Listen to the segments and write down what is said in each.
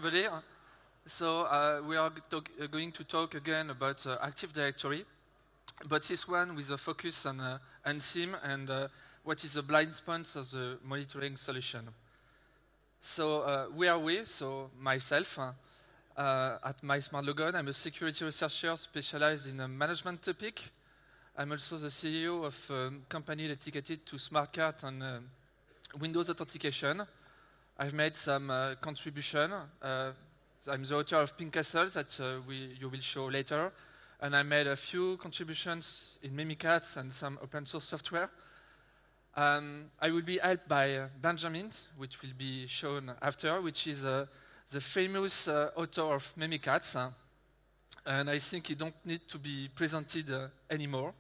everybody. So we are going to talk again about Active Directory, but this one with a focus on SIEM and what is the blind spots of the monitoring solution. So where are we? So myself, at MySmartLogon, I'm a security researcher specialized in a management topic. I'm also the CEO of a company dedicated to SmartCart and Windows authentication. I've made some contribution. I'm the author of Pink Castle that you will show later. And I made a few contributions in Mimikatz and some open source software. I will be helped by Benjamin, which will be shown after, which is the famous author of Mimikatz. And I think he don't need to be presented anymore.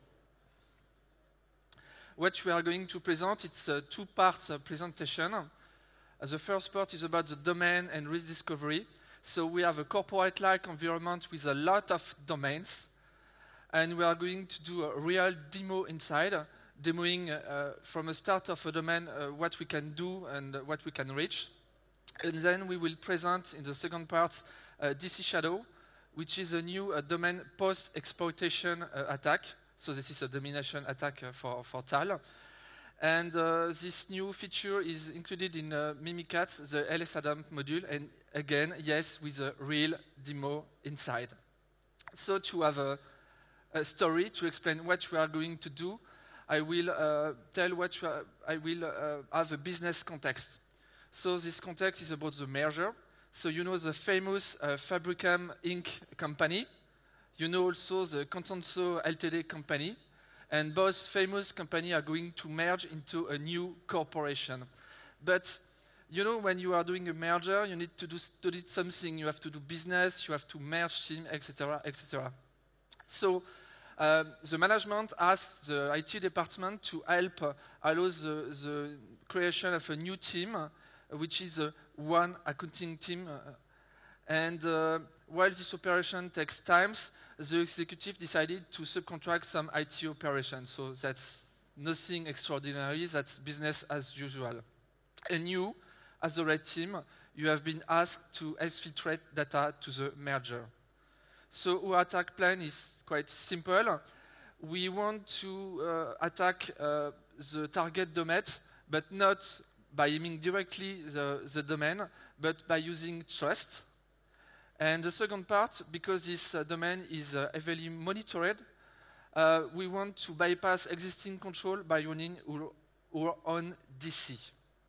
What we are going to present, it's a two-part presentation. The first part is about the domain and risk discovery. So we have a corporate-like environment with a lot of domains. And we are going to do a real demo inside, demoing from the start of a domain what we can do and what we can reach. And then we will present in the second part DC Shadow, which is a new domain post-exploitation attack. So this is a domination attack for TAL. And this new feature is included in Mimikatz, the LSADAM module, and again, yes, with a real demo inside. So to have a story to explain what we are going to do, I will have a business context. So this context is about the merger. So you know the famous Fabricam Inc. company. You know also the Contenso Ltd. company. And both famous companies are going to merge into a new corporation. But you know, when you are doing a merger, you need to do something. You have to do business, you have to merge team, etc., etc. So the management asked the IT department to help allow the creation of a new team, which is one accounting team. And while this operation takes time, the executive decided to subcontract some IT operations. So that's nothing extraordinary, that's business as usual. And you, as the red team, you have been asked to exfiltrate data to the merger. So our attack plan is quite simple. We want to attack the target domain, but not by aiming directly the domain, but by using trust. And the second part, because this domain is heavily monitored, we want to bypass existing control by running our own DC.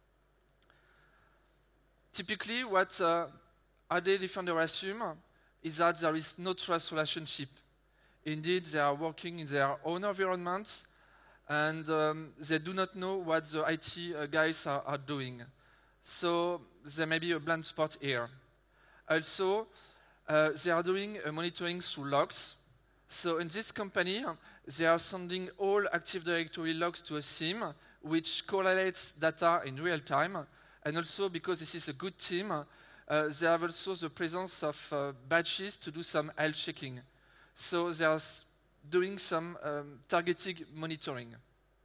Typically, what AD Defender assume is that there is no trust relationship. Indeed, they are working in their own environments, and they do not know what the IT guys are doing. So there may be a blind spot here. Also, they are doing monitoring through logs. So in this company, they are sending all Active Directory logs to a SIEM, which correlates data in real time. And also, because this is a good team, they have also the presence of badges to do some health checking. So they are doing some targeted monitoring.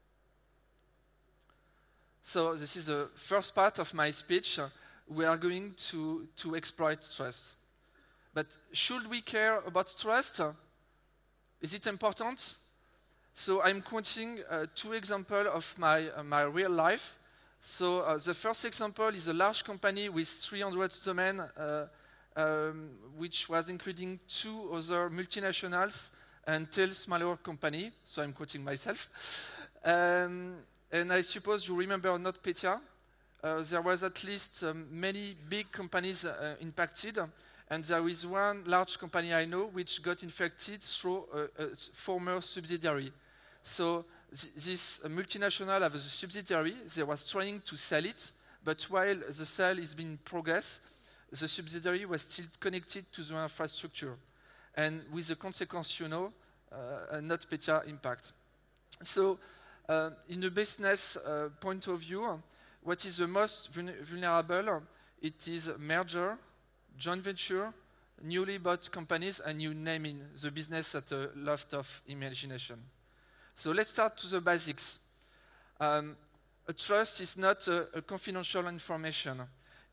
So this is the first part of my speech. We are going to exploit trust. But should we care about trust? Is it important? So I'm quoting two examples of my real life. So the first example is a large company with 300 domains, which was including two other multinationals and 10 smaller companies. So I'm quoting myself. And I suppose you remember NotPetya. There was at least many big companies impacted, and there is one large company I know which got infected through a former subsidiary. So this multinational has a subsidiary. They was trying to sell it, but while the sale is being in progress, the subsidiary was still connected to the infrastructure, and with the consequence, you know, a NotPetya impact. So, in a business point of view, what is the most vulnerable? It is merger, joint venture, newly bought companies, and you name it, the business at a lot of imagination. So let's start to the basics. A trust is not a confidential information.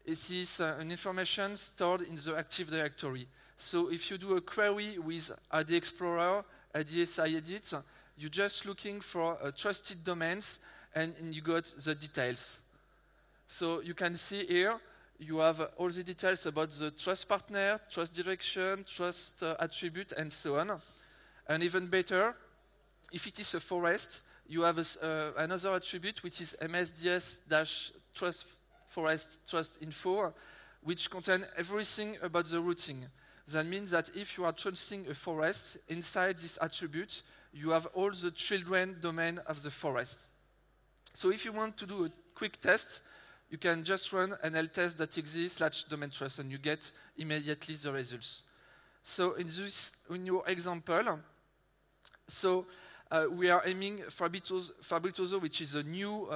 is an information stored in the Active Directory. So if you do a query with AD Explorer, ADSI Edit, you're just looking for trusted domains and you got the details. So you can see here, you have all the details about the trust partner, trust direction, trust attribute, and so on. And even better, if it is a forest, you have another attribute which is MSDS-trust forest trust info, which contains everything about the routing. That means that if you are trusting a forest, inside this attribute, you have all the children domain of the forest. So if you want to do a quick test, you can just run nltest.exe/domain trust and you get immediately the results. So in your example, we are aiming Fabritoso, which is a new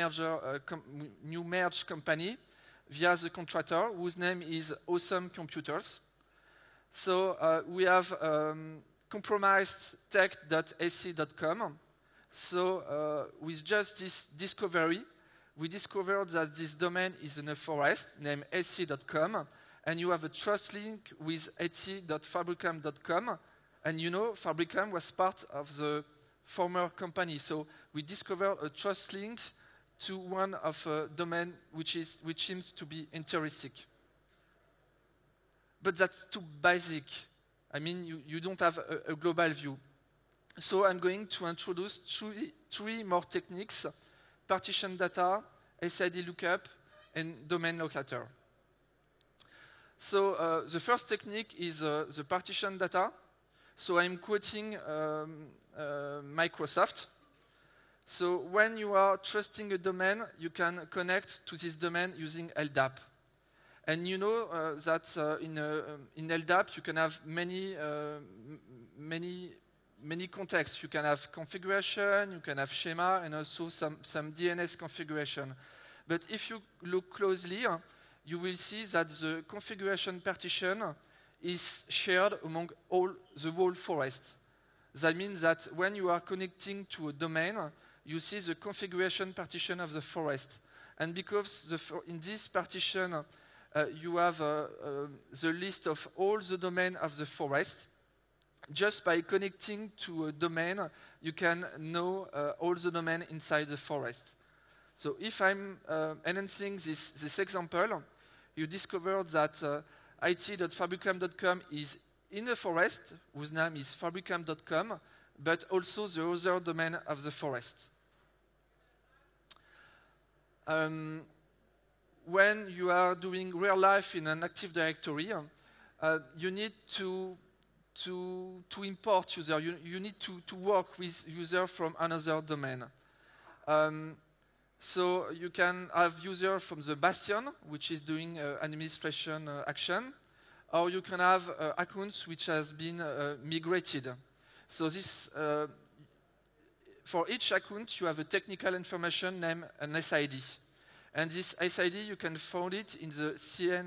merged company via the contractor whose name is Awesome Computers. So we have compromised tech.ac.com. So with just this discovery, we discovered that this domain is in a forest named ac.com, and you have a trust link with at.fabricam.com, and you know Fabricam was part of the former company. So we discovered a trust link to one of a domain which seems to be interesting. But that's too basic. I mean, you don't have a global view. So I'm going to introduce three more techniques: partition data, SID lookup, and domain locator. So the first technique is the partition data. So I'm quoting Microsoft. So when you are trusting a domain, you can connect to this domain using LDAP. And you know that in LDAP you can have many contexts. You can have configuration, you can have schema, and also some DNS configuration. But if you look closely, you will see that the configuration partition is shared among the whole forest. That means that when you are connecting to a domain, you see the configuration partition of the forest. And because in this partition, you have the list of all the domain of the forest, just by connecting to a domain, you can know all the domain inside the forest. So if I'm enhancing this example, you discover that it.fabricam.com is in the forest, whose name is fabricam.com, but also the other domain of the forest. When you are doing real life in an Active Directory, you need to import user. You need to work with user from another domain. So you can have user from the Bastion, which is doing administration action, or you can have accounts which has been migrated. So this, for each account, you have a technical information named an SID. And this SID, you can find it in the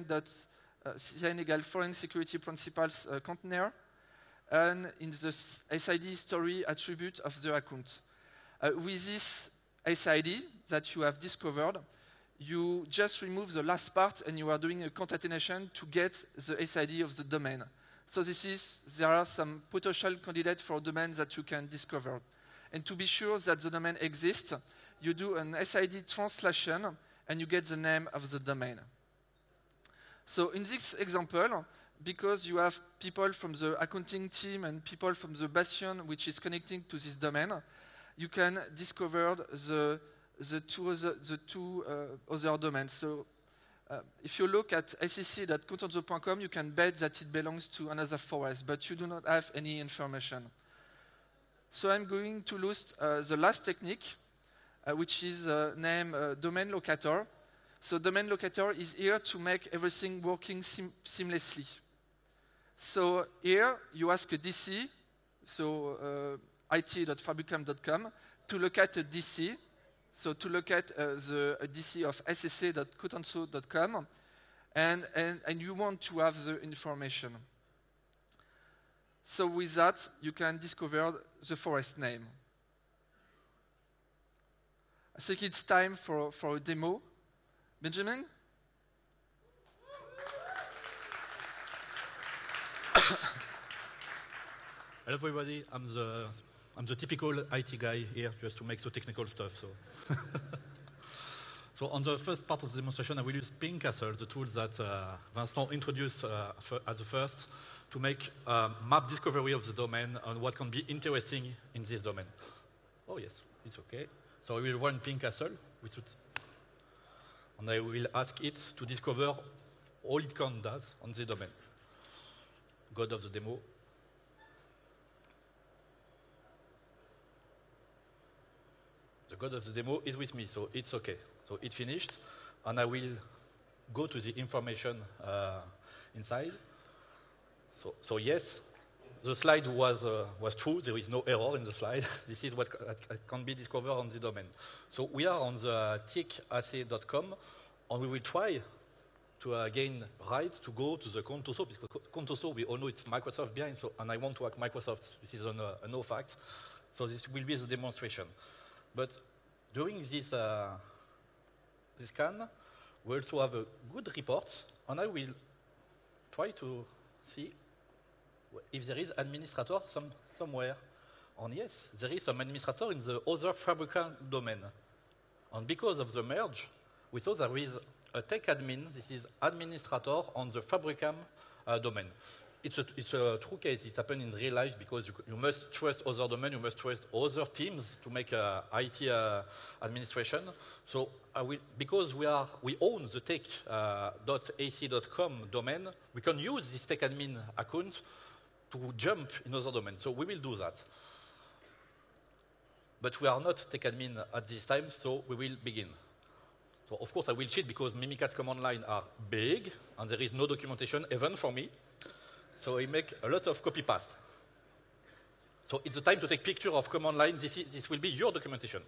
CN Foreign Security Principles container, and in the SID story attribute of the account. With this SID that you have discovered, you just remove the last part and you are doing a concatenation to get the SID of the domain. So there are some potential candidates for domains that you can discover. And to be sure that the domain exists, you do an SID translation and you get the name of the domain. So in this example, because you have people from the accounting team and people from the Bastion which is connecting to this domain, you can discover the two other domains. So if you look at sec.contenzo.com, you can bet that it belongs to another forest, but you do not have any information. So I'm going to list the last technique, which is named domain locator. So domain locator is here to make everything working seamlessly. So here you ask a DC, so it.fabricam.com, to locate a DC, so to locate the DC of ssc.cotenso.com, and you want to have the information. So with that, you can discover the forest name. I think it's time for a demo. Benjamin? Hello everybody, I'm the typical IT guy here just to make the technical stuff. So on the first part of the demonstration, I will use Pingcastle, the tool that Vincent introduced at the first, to make map discovery of the domain and what can be interesting in this domain. Oh yes, it's okay. So I will run Pingcastle, and I will ask it to discover all it can do on the domain. God of the demo. The God of the demo is with me, so it's okay. So it finished, and I will go to the information inside. So yes, the slide was true. There is no error in the slide. This is what can be discovered on the domain. So we are on the ticassay.com, and we will try to gain right to go to the Contoso, because Contoso, we all know it's Microsoft behind, and I want to hack Microsoft. This is a no fact. So this will be the demonstration. But during this scan, we also have a good report, and I will try to see if there is administrator somewhere. And yes, there is some administrator in the other Fabricam domain. And because of the merge, we saw there is a tech admin. This is administrator on the Fabricam domain. It's a true case. It happened in real life because you must trust other domain, you must trust other teams to make IT administration. So because we own the tech.ac.com domain, we can use this tech admin account to jump in other domains. So we will do that. But we are not tech admin at this time, so we will begin. So of course I will cheat because Mimikatz command line are big and there is no documentation even for me. So I make a lot of copy-paste. So it's the time to take picture of command line. This will be your documentation.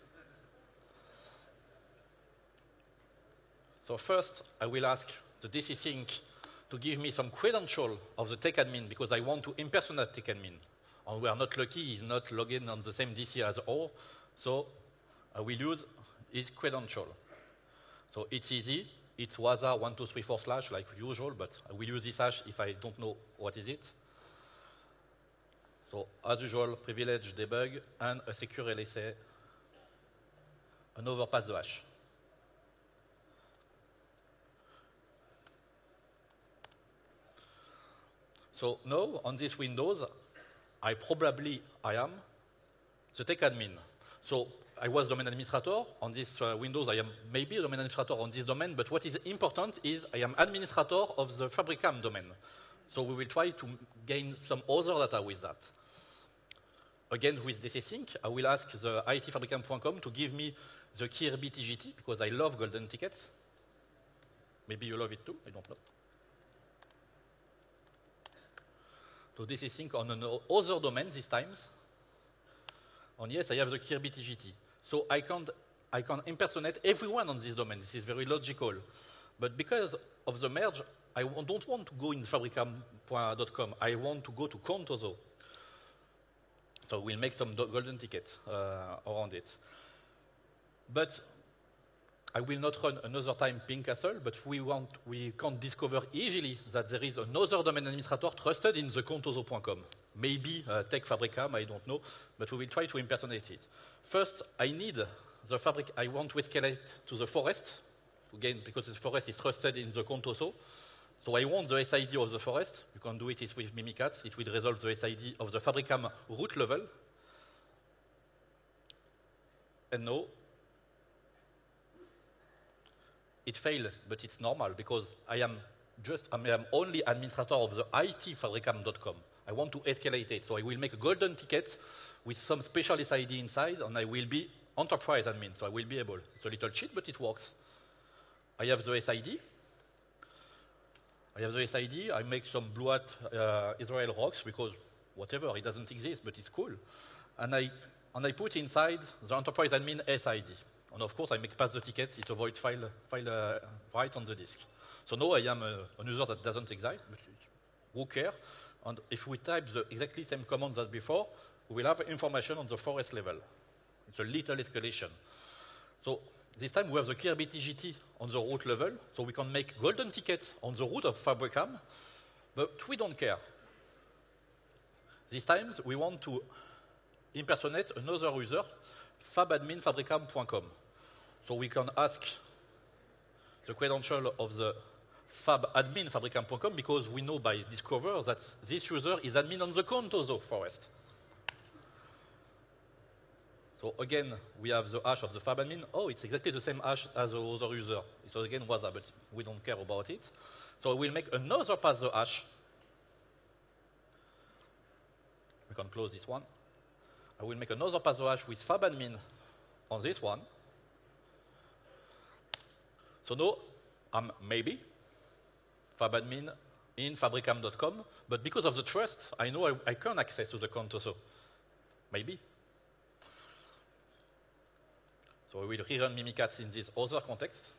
So first, I will ask the DC Sync to give me some credential of the tech admin because I want to impersonate tech admin. And we are not lucky, he's not logged in on the same DC as all. So I will use his credential. So it's easy. It's waza1234/ like usual, but I will use this hash if I don't know what is it. So as usual, privilege debug and a secure LSA, and overpass the hash. So now on this Windows, I am the tech admin. So I was domain administrator. On this Windows, I am maybe a domain administrator on this domain, but what is important is I am administrator of the Fabricam domain. So we will try to gain some other data with that. Again, with DC Sync, I will ask the itfabricam.com to give me the Kirby TGT, because I love golden tickets. Maybe you love it too, I don't know. So DC Sync on another domain this time. And yes, I have the Kirby TGT. So I can impersonate everyone on this domain. This is very logical. But because of the merge, I don't want to go in fabricam.com. I want to go to Contoso. So we'll make some golden tickets around it. But I will not run another time Pingcastle, but we can discover easily that there is another domain administrator trusted in the Contoso.com. Maybe Tech Fabricam, I don't know, but we will try to impersonate it. First, I need the fabric. I want to escalate to the forest, again, because the forest is trusted in the Contoso. So I want the SID of the forest. You can do it with Mimikatz. It will resolve the SID of the Fabricam root level. And now, it failed, but it's normal because I am only administrator of the itfabricam.com. I want to escalate it, so I will make a golden ticket with some special SID inside, and I will be enterprise admin, so I will be able. It's a little cheat, but it works. I have the SID. I make some Blue Hat Israel rocks because whatever, it doesn't exist, but it's cool. And I put inside the enterprise admin SID. And of course, I make pass the tickets. It avoids file write on the disk. So now I am a user that doesn't exist, but who cares? And if we type the exactly same command as before, we will have information on the forest level. It's a little escalation. So this time we have the Kirby TGT on the root level, so we can make golden tickets on the root of Fabricam, but we don't care. This time, we want to impersonate another user, fabadminfabricam.com. So we can ask the credential of the fabadminfabricam.com because we know by Discover that this user is admin on the Contoso forest. So again, we have the hash of the fabadmin. Oh, it's exactly the same hash as the other user. So again, WASA, but we don't care about it. So we'll make another pass the hash. We can close this one. I will make another pass the hash with fabadmin on this one. So now I'm maybe fabadmin in fabricam.com, but because of the trust, I know I can access to the Contoso. Maybe. So we will rerun Mimikatz in this other context.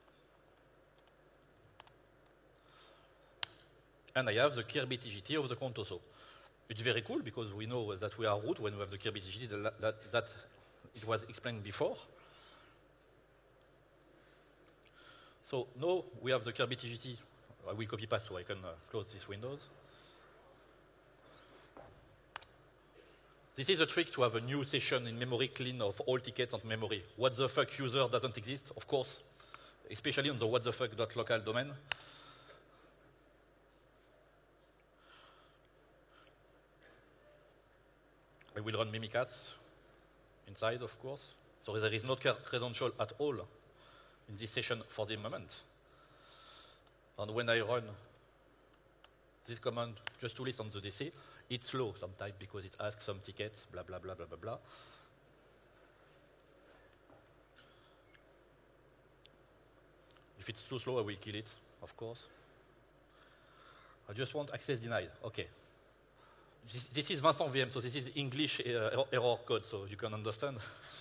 And I have the Kirby TGT of the Contoso. It's very cool because we know that we are root when we have the Kirby TGT that it was explained before. So now we have the Kirby TGT. I will copy paste so I can close these windows. This is a trick to have a new session in memory clean of all tickets and memory. What the fuck user doesn't exist, of course, especially on the what the fuck.local domain. I will run Mimikatz inside, of course. So there is no credential at all in this session for the moment. And when I run this command just to list on the DC, it's slow sometimes because it asks some tickets, blah, blah, blah, blah, blah, blah. If it's too slow, I will kill it, of course. I just want access denied. OK. This is Vincent VM, so this is English error code, so you can understand.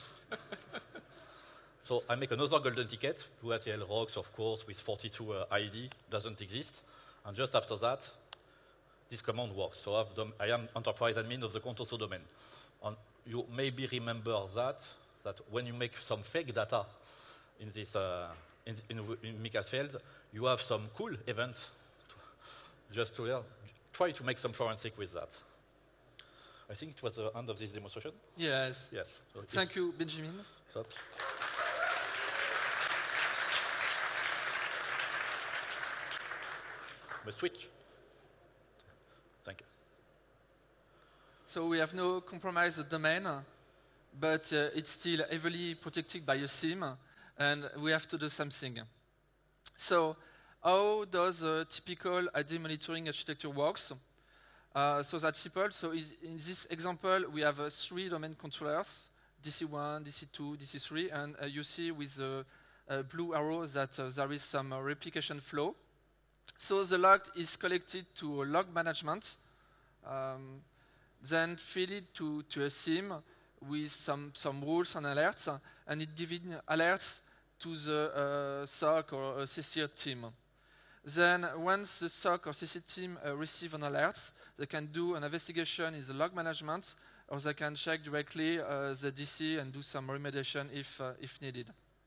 So I make another golden ticket, BlueATL rocks, of course, with 42 ID, doesn't exist. And just after that, this command works. So I am enterprise admin of the Contoso domain. And you maybe remember that when you make some fake data in this in Mimikatz field, you have some cool events just to try to make some forensic with that. I think it was the end of this demonstration. Yes. Yes. So Thank you, Benjamin. But switch. Thank you. So we have no compromised domain, but it's still heavily protected by a SIEM, and we have to do something. So how does a typical ID monitoring architecture works? So that's simple. So in this example, we have 3 domain controllers, DC1, DC2, DC3, and you see with the blue arrow that there is some replication flow. So the log is collected to log management, then feed it to a SIEM with some rules and alerts, and it gives alerts to the SOC or CC team. Then once the SOC or CC team receive an alert, they can do an investigation in the log management, or they can check directly the DC and do some remediation if needed.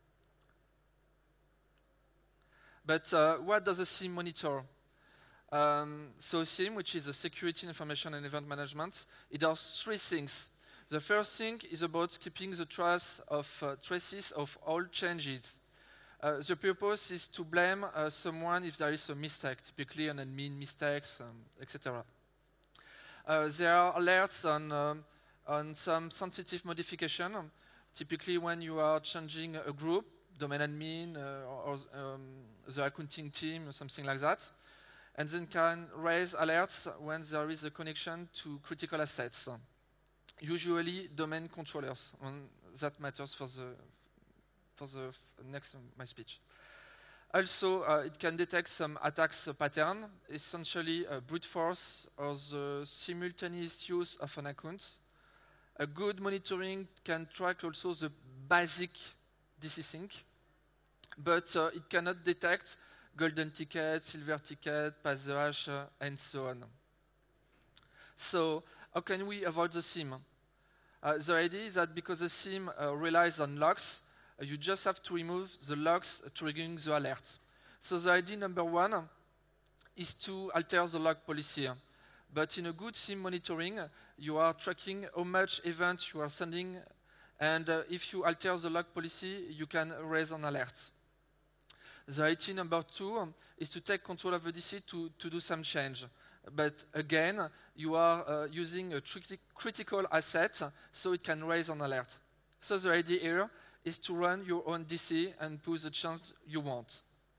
But what does a SIEM monitor? So SIEM, which is a security information and event management, it does 3 things. The first thing is about keeping the traces of all changes. The purpose is to blame someone if there is a mistake, typically an admin mistakes, etc. There are alerts on some sensitive modification, typically when you are changing a group, domain admin or the accounting team or something like that, and then can raise alerts when there is a connection to critical assets, usually domain controllers. And that matters for the next my speech. Also, it can detect some attacks pattern, essentially brute force or the simultaneous use of an account. A good monitoring can track also the basic DC sync, but it cannot detect golden ticket, silver ticket, pass the hash, and so on. So how can we avoid the SIEM? The idea is that because the SIEM relies on logs, you just have to remove the logs triggering the alert. So the idea number 1 is to alter the log policy. But in a good SIEM monitoring, you are tracking how much events you are sending, and if you alter the log policy, you can raise an alert. The idea number 2 is to take control of the DC to do some change. But again, you are using a critical asset, so it can raise an alert. So the idea here is to run your own DC and push the change you want.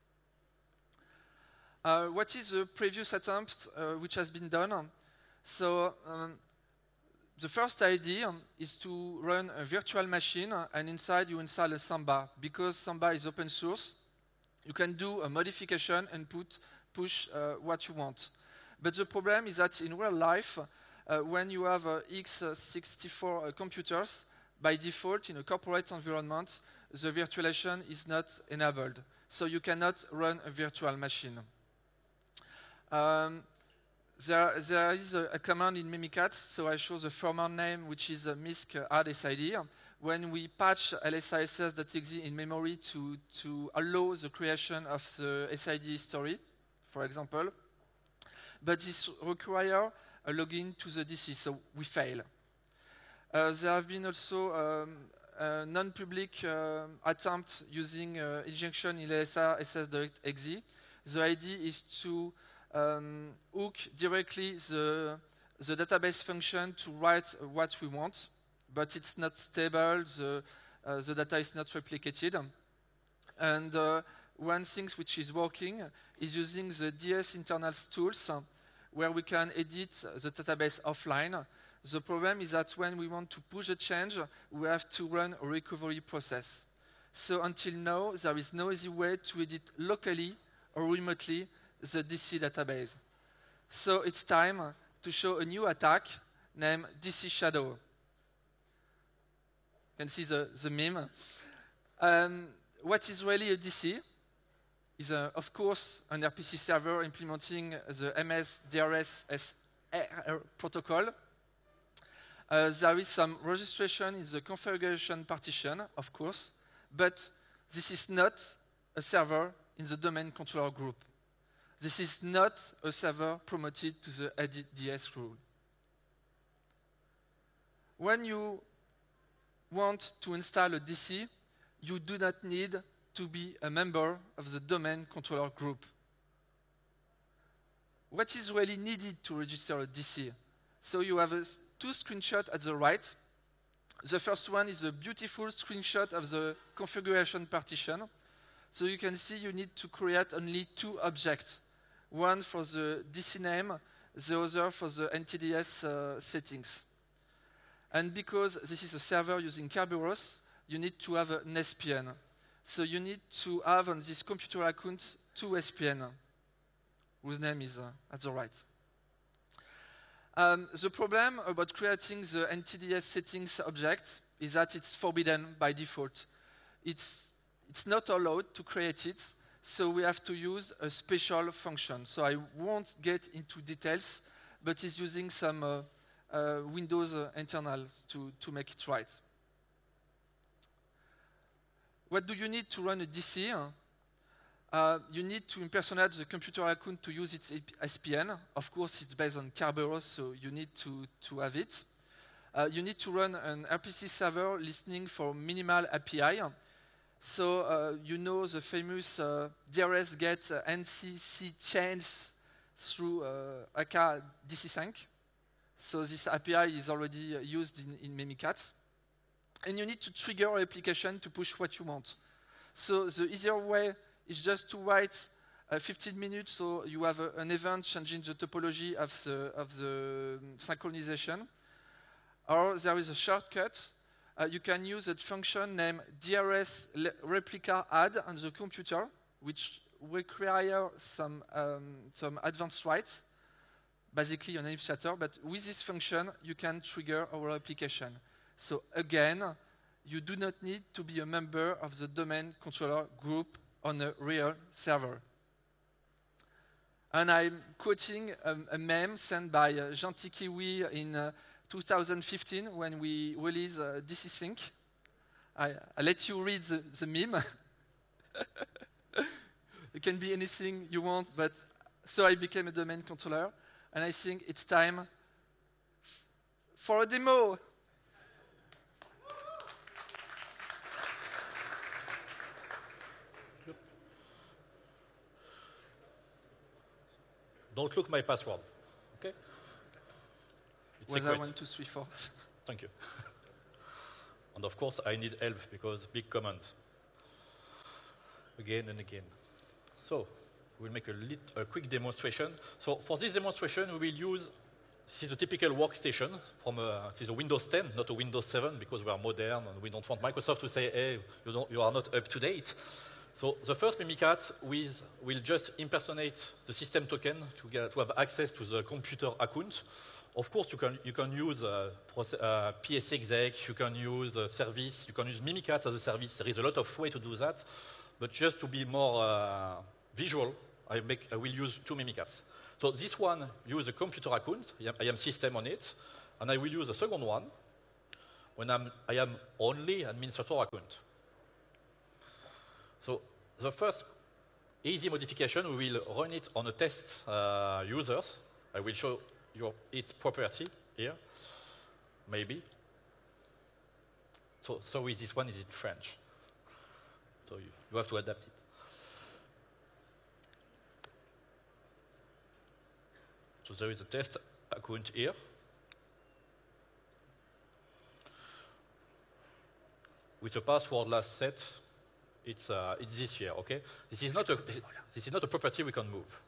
What is the previous attempt which has been done? So the first idea is to run a virtual machine, and inside you install a Samba. Because Samba is open source, you can do a modification and push what you want. But the problem is that in real life, when you have x64 computers, by default, in a corporate environment, the virtualization is not enabled. So you cannot run a virtual machine. There is a command in Mimikatz, so I show the former name, which is misc add SID. When we patch lsiss.exe in memory to allow the creation of the SID history, for example. But this requires a login to the DC, so we fail. There have been also a non-public attempt using injection in lsiss.exe. The idea is to hook directly the database function to write what we want, but it's not stable, the data is not replicated. And one thing which is working is using the DS internal tools where we can edit the database offline. The problem is that when we want to push a change, we have to run a recovery process. So until now, there is no easy way to edit locally or remotely the DC database. So it's time to show a new attack named DC Shadow. You can see the meme. What is really a DC? Is of course an RPC server implementing the MS-DRS SR protocol. There is some registration in the configuration partition, of course, but this is not a server in the domain controller group. This is not a server promoted to the ADDS rule. When you want to install a DC, you do not need to be a member of the domain controller group. What is really needed to register a DC? So you have two screenshots at the right. The first one is a beautiful screenshot of the configuration partition. So you can see you need to create only two objects. One for the DC name, the other for the NTDS settings. And because this is a server using Kerberos, you need to have an SPN. So you need to have on this computer account two SPN, whose name is at the right. The problem about creating the NTDS settings object is that it's forbidden by default. It's not allowed to create it, so we have to use a special function. So I won't get into details, but it's using some Windows internals to make it right. What do you need to run a DC? You need to impersonate the computer account to use its SPN. Of course, it's based on Kerberos, so you need to have it. You need to run an RPC server listening for minimal API. So you know the famous DRS get NCC change through AK DC-Sync. So this API is already used in Mimikatz. And you need to trigger an application to push what you want. So the easier way is just to wait 15 minutes so you have an event changing the topology of the synchronization. Or there is a shortcut. You can use a function named DRS replica add on the computer, which require some advanced writes, basically an initiator. But with this function, you can trigger our application. So again, you do not need to be a member of the domain controller group on a real server. And I'm quoting a meme sent by Gentil Kiwi in 2015 when we released DC Sync. I let you read the meme. It can be anything you want, but so I became a domain controller. and I think it's time for a demo. Don't look my password, okay? It's Was I secret. 1, 2, 3, 4? Thank you. And of course, I need help because big command. Again and again. So, we'll make a quick demonstration. So, for this demonstration, we will use, this is the typical workstation from this is a Windows 10, not a Windows 7, because we are modern and we don't want Microsoft to say, hey, you are not up to date. So, the first Mimikatz will just impersonate the system token to have access to the computer account. Of course, you can use PSExec, you can use service, you can use Mimikatz as a service. There is a lot of way to do that, but just to be more visual, I will use two Mimikatz. So this one uses a computer account. I am system on it, and I will use a second one when I am only administrator account. So the first easy modification, we will run it on a test users. I will show its property here, maybe. So with this one, is it French? So you have to adapt it. So there is a test account here. With a password last set, it's this year, okay? This is not a property we can move.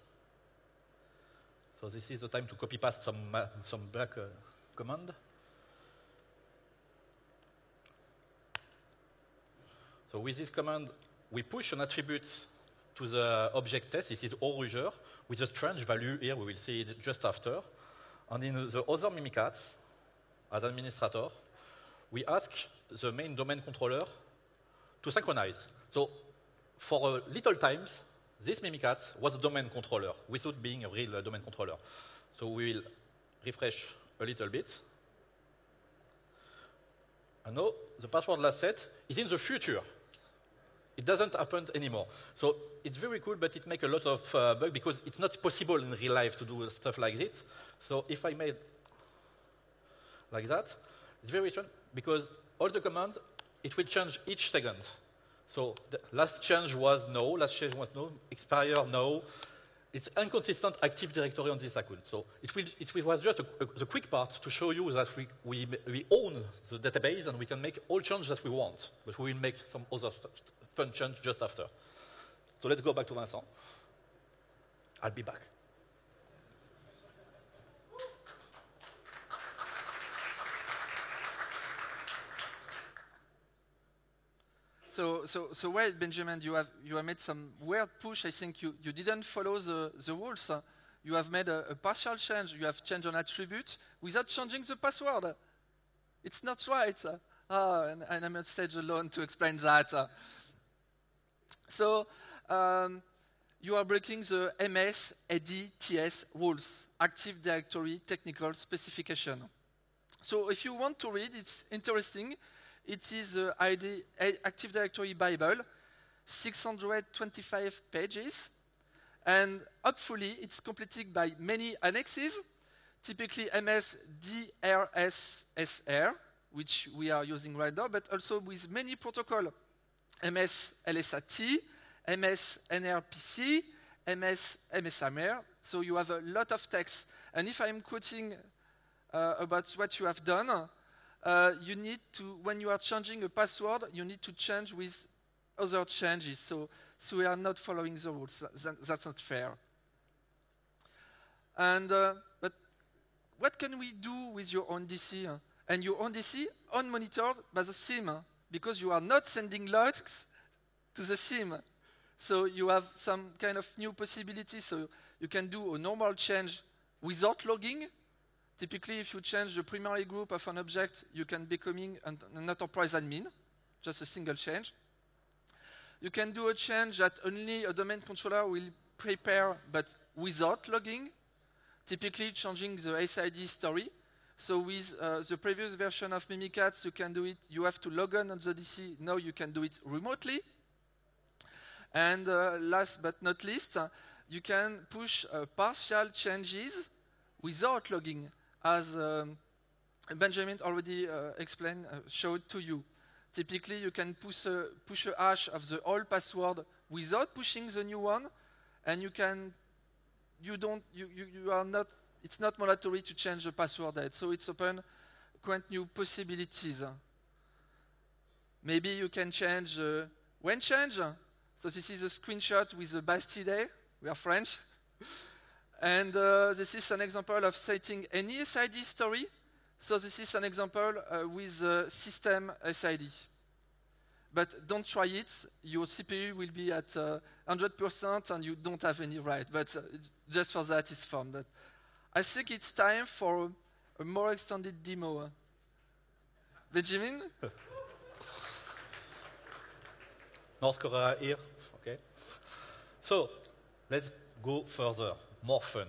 So this is the time to copy paste some back command. So with this command, we push an attribute to the object test. This is ORuger with a strange value here. We will see it just after. And in the other Mimikatz, as administrator, we ask the main domain controller to synchronize. So for little times, this Mimikatz was a domain controller without being a real domain controller. So we will refresh a little bit. And now the password last set is in the future. It doesn't happen anymore. So it's very cool, but it makes a lot of bugs because it's not possible in real life to do stuff like this. So if I made like that, it's very strange because all the commands, it will change each second. So the last change was no, last change was no, expire no. It's inconsistent Active Directory on this account. So it was just the quick part to show you that we own the database and we can make all changes that we want. But we will make some other fun change just after. So let's go back to Vincent. I'll be back. So wait, Benjamin, you have made some weird push. I think you didn't follow the rules. You have made a partial change. You have changed an attribute without changing the password. It's not right. And I'm on stage alone to explain that. So you are breaking the MS ADTS rules, Active Directory Technical Specification. So if you want to read, it's interesting. It is the Active Directory Bible, 625 pages, and hopefully it's completed by many annexes, typically MS DRSSR, which we are using right now, but also with many protocols, MS LSAT, MS NRPC, MS MSMR, so you have a lot of text. And if I'm quoting about what you have done, you need to, when you are changing a password, you need to change with other changes. So we are not following the rules. That's not fair. And but what can we do with your own DC? And your own DC unmonitored by the SIM, because you are not sending logs to the SIM. So you have some kind of new possibility. So you can do a normal change without logging. Typically, if you change the primary group of an object, you can becoming an enterprise admin, just a single change. You can do a change that only a domain controller will prepare, but without logging, typically changing the SID story. So with the previous version of Mimikatz, you can do it, you have to log on the DC, now you can do it remotely. And last but not least, you can push partial changes without logging, as Benjamin already showed to you. Typically, you can push a hash of the old password without pushing the new one, and it's not mandatory to change the password date. So it's open quite new possibilities. Maybe you can change when change. So this is a screenshot with the Bastille Day. We are French. And this is an example of setting any SID story. So this is an example with system SID. But don't try it. Your CPU will be at 100% and you don't have any right. But just for that, it's fun. But I think it's time for a more extended demo. Benjamin? North Korea here, okay. So, let's go further, more fun.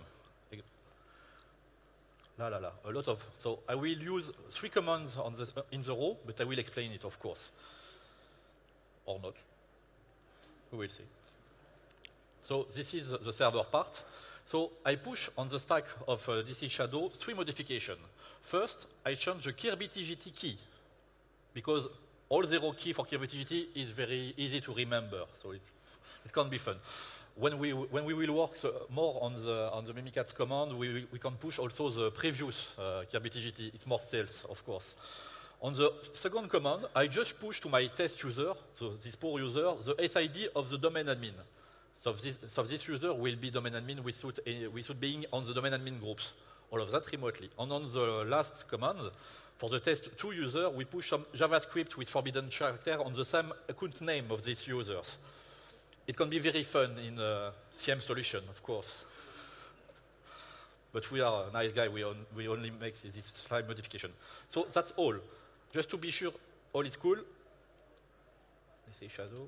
A lot of, so I will use 3 commands in the row, but I will explain it, of course. Or not, we will see. So this is the server part. So I push on the stack of DC Shadow 3 modifications. First, I change the KirbyTGT key, because all 0 key for KirbyTGT is very easy to remember, so it can be fun. When we will work more on the Mimikatz command, we can push also the previous KirbyTGT. It's more stealth, of course. On the second command, I just push to my test user, so this poor user, the SID of the domain admin. So this user will be domain admin without being on the domain admin groups. All of that remotely. And on the last command, for the test 2 user, we push some JavaScript with forbidden character on the same account name of these users. It can be very fun in a CM solution, of course. But we are a nice guy, we only make this 5 modification. So that's all. Just to be sure all is cool. Let's say shadow.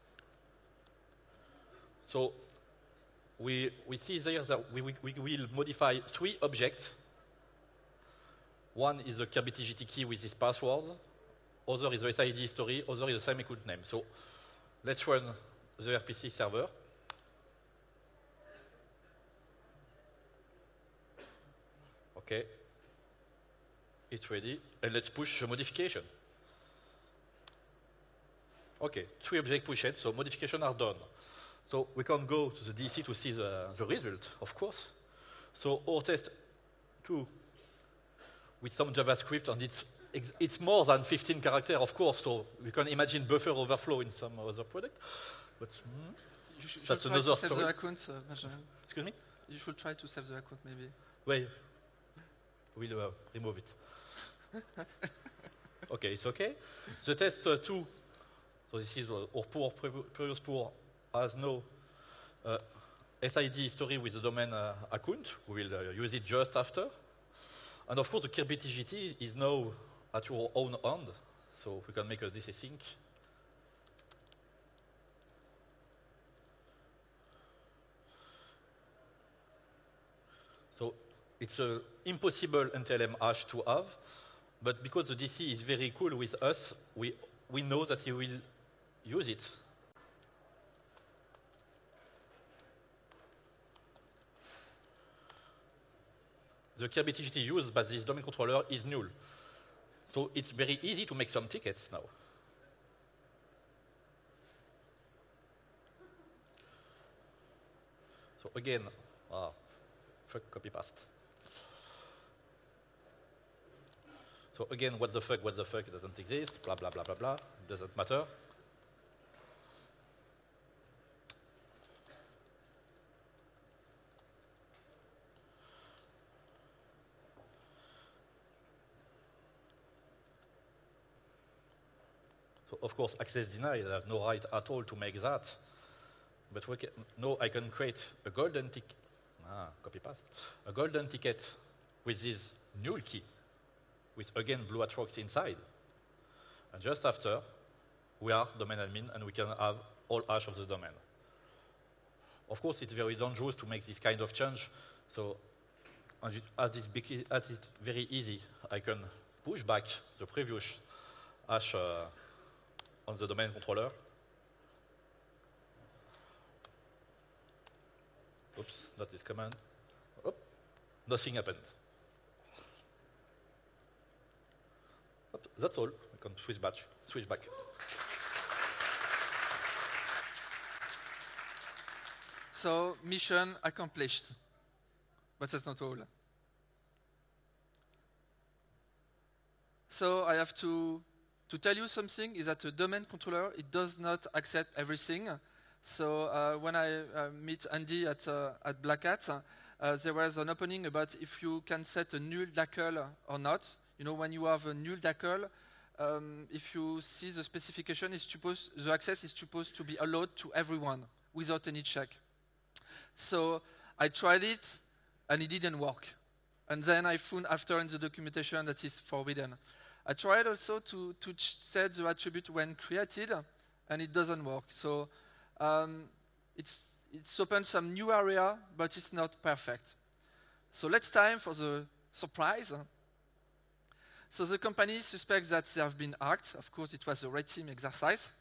So we see there that we will modify 3 objects. One is the KirbyTGT key with this password. Other is the SID history. Other is the same account name. So let's run the RPC server. Okay. It's ready. And let's push the modification. Okay, 3 objects pushed, so modifications are done. So we can go to the DC to see the result, of course. So our test 2 with some JavaScript, and it's more than 15 characters, of course, so we can imagine buffer overflow in some other product. But that's another story. The account, Excuse me? You should try to save the account, maybe. Well, we'll remove it. Okay, it's okay. The test 2, so this is our previous poor, has no SID history with the domain account. We will use it just after. And of course, the KirbyTGT is now at your own hand, so we can make a DC sync. So it's an impossible NTLM hash to have, but because the DC is very cool with us, we know that he will use it. The KirbyTGT used by this domain controller is null. So it's very easy to make some tickets now. So again, fuck copy paste. So again, what the fuck, it doesn't exist, blah, blah, blah, blah, blah, it doesn't matter. So of course, access denied, I have no right at all to make that. But now I can create a golden ticket, copy paste, a golden ticket with this null key, with again blue Atrox inside. And just after, we are domain admin and we can have all hash of the domain. Of course, it's very dangerous to make this kind of change. So as it's very easy, I can push back the previous hash on the domain controller. Oops, not this command. Oop. Nothing happened. That's all. We can switch back. So, mission accomplished. But that's not all. So, I have to tell you something, is that a domain controller, it does not accept everything. So, when I meet Andy at Black Hat, there was an opening about if you can set a null DACL or not. You know, when you have a null DACL, if you see the specification, the access is supposed to be allowed to everyone without any check. So I tried it, and it didn't work. And then I found after in the documentation that it's forbidden. I tried also to set the attribute when created, and it doesn't work. So it's opened some new area, but it's not perfect. So let's time for the surprise. So the company suspects that they have been hacked. Of course, it was a red team exercise.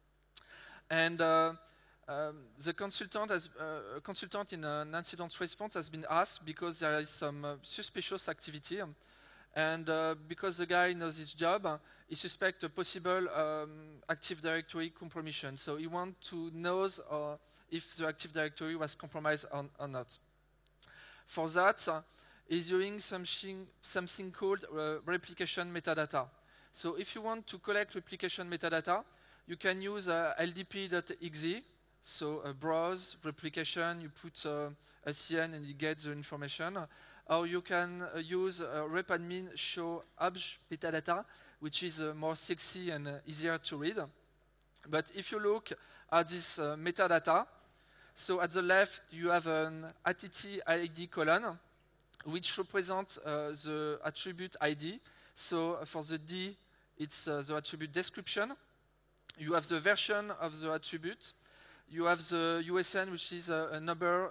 And the consultant in an incident response has been asked because there is some suspicious activity. And because the guy knows his job, he suspects a possible Active Directory compromission. So he wants to know if the Active Directory was compromised or not. For that, he's using something called replication metadata. So if you want to collect replication metadata, you can use ldp.exe, so browse replication, you put a CN and you get the information. Or you can use repadmin show obj metadata, which is more sexy and easier to read. But if you look at this metadata, so at the left you have an ATT ID colon, which represents the attribute ID. So for the D, it's the attribute description. You have the version of the attribute. You have the USN, which is a number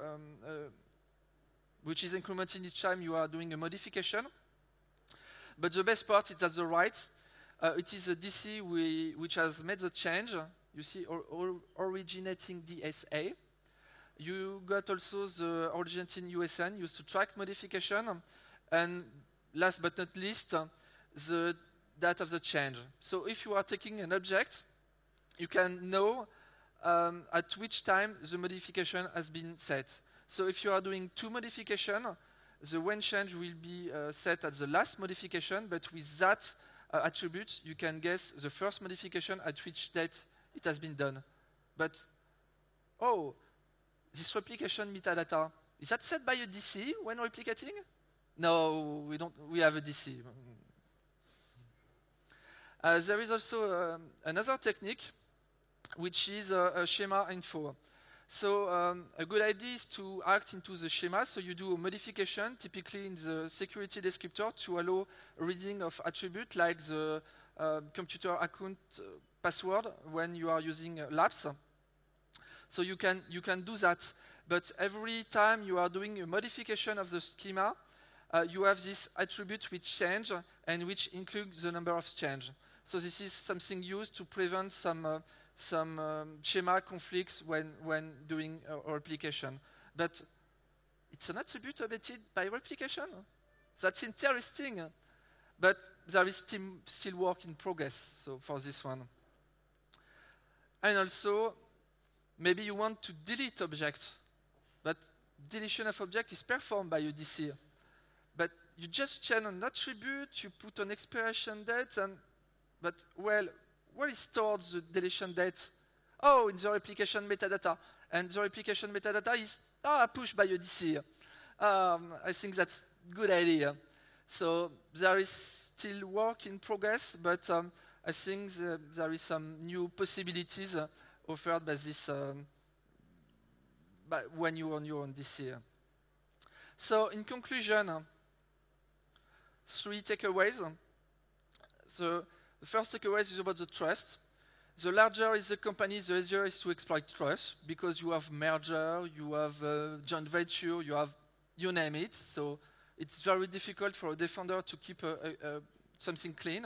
which is incremented each time you are doing a modification. But the best part is at the right. It is a DC which has made the change. You see originating DSA. You got also the originating USN used to track modification. And last but not least, the date of the change. So if you are taking an object, you can know at which time the modification has been set. So if you are doing two modifications, the when change will be set at the last modification, but with that attribute, you can guess the first modification at which date it has been done. But, this replication metadata, is that set by a DC when replicating? No, we don't. We have a DC. There is also another technique, which is a schema info. So a good idea is to act into the schema. So you do a modification, typically in the security descriptor, to allow reading of attribute like the computer account password when you are using labs. So you can do that. But every time you are doing a modification of the schema, you have this attribute which change and which includes the number of change. So this is something used to prevent some schema conflicts when doing a replication. But it's an attribute updated by replication. That's interesting. But there is still work in progress so for this one. And also, maybe you want to delete object, but deletion of object is performed by a DC. But you just change an attribute, you put an expiration date, but where is stored the deletion date? Oh, in the replication metadata. And the replication metadata is pushed by a DC. I think that's a good idea. So there is still work in progress, but I think there is some new possibilities offered by this when you on your own DC. So in conclusion, 3 takeaways. So the first takeaway is about the trust. The larger is the company, the easier is to exploit trust because you have merger, you have joint venture, you name it. So it's very difficult for a defender to keep something clean.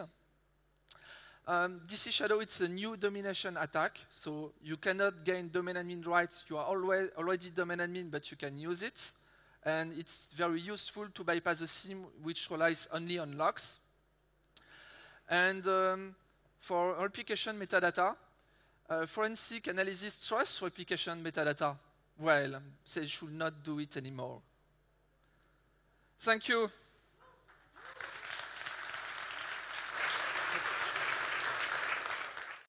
DC Shadow, it's a new domination attack, so you cannot gain domain admin rights. You are already domain admin, but you can use it. and it's very useful to bypass a SIEM which relies only on logs. And for replication metadata, forensic analysis trusts replication metadata. Well, they should not do it anymore. Thank you.